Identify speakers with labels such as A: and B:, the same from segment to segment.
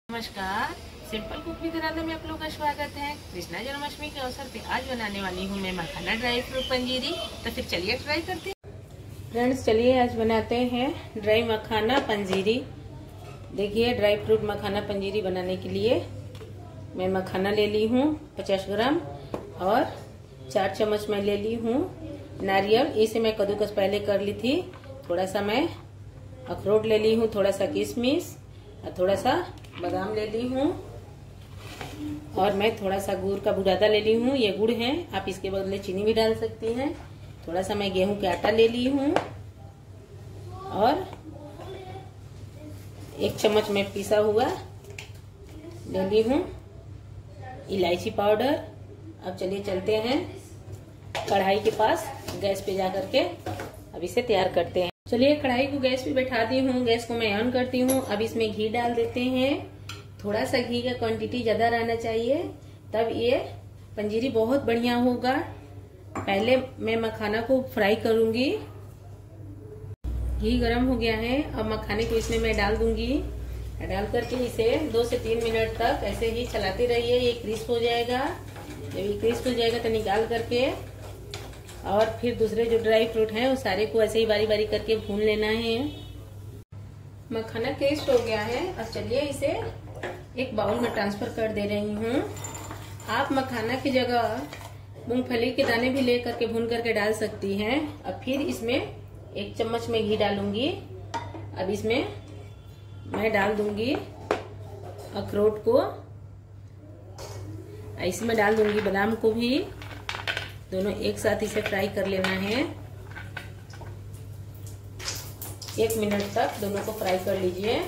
A: नमस्कार, simple cook with Radha में आप लोगों का स्वागत है। कृष्णा जन्माष्टमी के अवसर पे आज बनाने वाली हूँ मैं मखाना ड्राई फ्रूट पंजीरी। तो फिर चलिए ट्राई करते हैं। फ्रेंड्स चलिए आज बनाते हैं ड्राई मखाना पंजीरी। देखिए ड्राई फ्रूट मखाना पंजीरी बनाने के लिए मैं मखाना ले ली हूँ 50 ग्राम और 4 चम्मच मैं ले ली हूँ नारियल। इसे मैं कद्दूकस पहले कर ली थी। थोड़ा सा मैं अखरोट ले ली हूँ, थोड़ा सा किशमिश और थोड़ा सा बादाम ले ली हूँ और मैं थोड़ा सा गुड़ का बुरादा ले ली हूँ। ये गुड़ है, आप इसके बदले चीनी भी डाल सकती हैं। थोड़ा सा मैं गेहूं का आटा ले ली हूँ और 1 चम्मच मैं पिसा हुआ ले ली हूँ इलायची पाउडर। अब चलिए चलते हैं कढ़ाई के पास, गैस पे जा करके अब इसे तैयार करते हैं। चलिए कढ़ाई को गैस पे बैठा दी हूँ, गैस को मैं ऑन करती हूँ। अब इसमें घी डाल देते हैं। थोड़ा सा घी का क्वांटिटी ज्यादा रहना चाहिए, तब ये पंजीरी बहुत बढ़िया होगा। पहले मैं मखाना को फ्राई करूंगी। घी गरम हो गया है, अब मखाने को इसमें मैं डाल दूंगी। डाल करके इसे 2 से 3 मिनट तक ऐसे ही चलाते रहिए। ये क्रिस्प हो जाएगा। जब ये क्रिस्प हो जाएगा तो निकाल करके और फिर दूसरे जो ड्राई फ्रूट हैं वो सारे को ऐसे ही बारी बारी करके भून लेना है। मखाना क्रिस्प हो गया है। अब चलिए इसे एक बाउल में ट्रांसफर कर दे रही हूँ। आप मखाना की जगह मूंगफली के दाने भी ले करके भून करके डाल सकती हैं। अब फिर इसमें 1 चम्मच में घी डालूंगी। अब इसमें मैं डाल दूंगी अखरोट को, इसमें डाल दूंगी बादाम को भी। दोनों एक साथ इसे फ्राई कर लेना है। 1 मिनट तक दोनों को फ्राई कर लीजिए।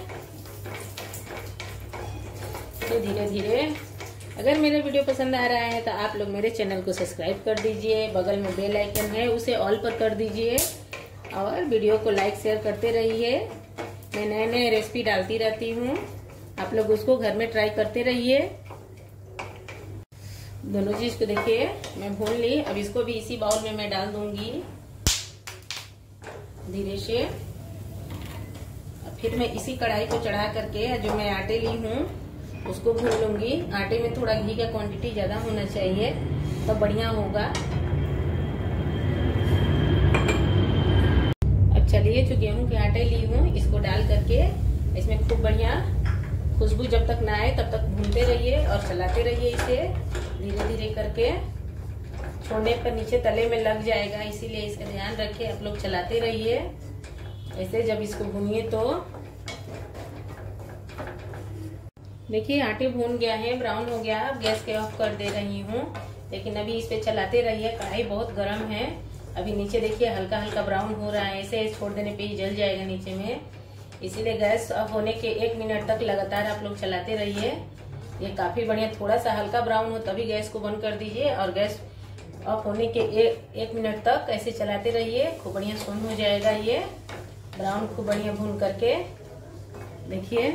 A: तो धीरे धीरे, अगर मेरा वीडियो पसंद आ रहा है तो आप लोग मेरे चैनल को सब्सक्राइब कर दीजिए। बगल में बेल आइकन है, उसे ऑल पर कर दीजिए और वीडियो को लाइक शेयर करते रहिए। मैं नए नए रेसिपी डालती रहती हूँ, आप लोग उसको घर में ट्राई करते रहिए। दोनों चीज को देखिए मैं भून ली। अब इसको भी इसी बाउल में मैं डाल दूंगी धीरे से। फिर मैं इसी कढ़ाई को चढ़ा करके जो मैं आटे ली हूँ उसको भून लूंगी। आटे में थोड़ा घी का क्वांटिटी ज्यादा होना चाहिए तो बढ़िया होगा। अब चलिए जो गेहूं के आटे ली हूँ इसको डाल करके इसमें खूब बढ़िया खुशबू जब तक ना आए तब तक भूनते रहिए और चलाते रहिए। इसे धीरे धीरे करके, छोड़ने पर नीचे तले में लग जाएगा, इसीलिए इसका ध्यान रखिए। आप लोग चलाते रहिए ऐसे। जब इसको भूनिए तो देखिए आटे भून गया है, ब्राउन हो गया। अब गैस के ऑफ कर दे रही हूँ, लेकिन अभी इस पे चलाते रहिए। कढ़ाई बहुत गर्म है। अभी नीचे देखिए हल्का हल्का ब्राउन हो रहा है। ऐसे छोड़ देने पे ही जल जाएगा नीचे में, इसीलिए गैस ऑफ होने के 1 मिनट तक लगातार आप लोग चलाते रहिए। ये काफी बढ़िया, थोड़ा सा हल्का ब्राउन हो तभी गैस को बंद कर दीजिए और गैस ऑफ होने के 1 मिनट तक ऐसे चलाते रहिए। खूब बढ़िया सुन हो जाएगा ये ब्राउन, खूब बढ़िया भून करके। देखिए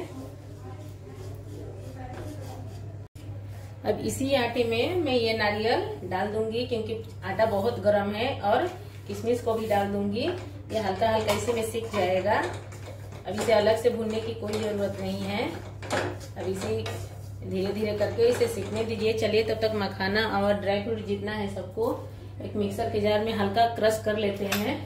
A: अब इसी आटे में मैं ये नारियल डाल दूंगी, क्योंकि आटा बहुत गर्म है, और किशमिश को भी डाल दूंगी। ये हल्का हल्का इसी में सीख जाएगा। अब इसे अलग से भूनने की कोई जरूरत नहीं है। अब इसे धीरे धीरे करके इसे सीखने दीजिए। चलिए तब तक मखाना और ड्राई फ्रूट जितना है सबको एक मिक्सर के जार में हल्का क्रश कर लेते हैं।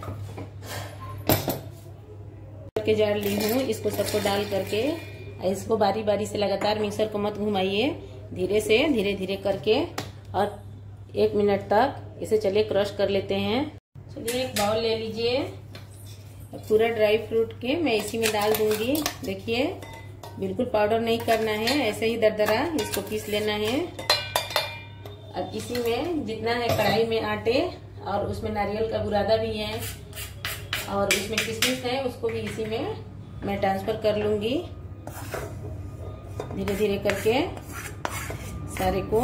A: के जार ली हूँ, इसको सबको डाल करके इसको बारी बारी से लगातार मिक्सर को मत घुमाइए, धीरे से धीरे धीरे करके और 1 मिनट तक इसे चलिए क्रश कर लेते हैं। चलिए एक बाउल ले लीजिए। पूरा ड्राई फ्रूट के मैं इसी में डाल दूंगी। देखिए बिल्कुल पाउडर नहीं करना है, ऐसे ही दरदरा इसको पीस लेना है। अब इसी में जितना है कढ़ाई में आटे और उसमें नारियल का बुरादा भी है और उसमें किशमिश है, उसको भी इसी में मैं ट्रांसफर कर लूंगी धीरे धीरे करके सारे को।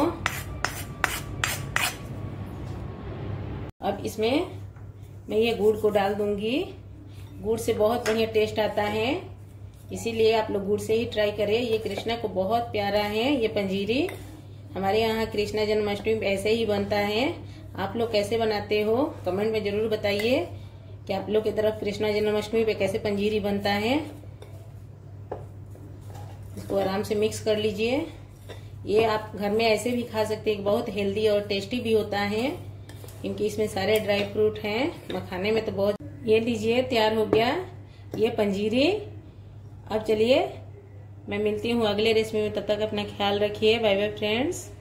A: अब इसमें मैं ये गुड़ को डाल दूंगी। गुड़ से बहुत बढ़िया टेस्ट आता है, इसीलिए आप लोग गुड़ से ही ट्राई करें। ये कृष्णा को बहुत प्यारा है ये पंजीरी। हमारे यहाँ कृष्णा जन्माष्टमी ऐसे ही बनता है। आप लोग कैसे बनाते हो कमेंट में जरूर बताइए कि आप लोग की तरफ कृष्णा जन्माष्टमी पे कैसे पंजीरी बनता है। इसको आराम से मिक्स कर लीजिए। ये आप घर में ऐसे भी खा सकते हैं, बहुत हेल्दी और टेस्टी भी होता है क्योंकि इसमें सारे ड्राई फ्रूट हैं। मखाने में तो बहुत। ये लीजिए, तैयार हो गया ये पंजीरी। अब चलिए मैं मिलती हूँ अगले रेसिपी में, तब तक अपना ख्याल रखिए। Bye bye friends.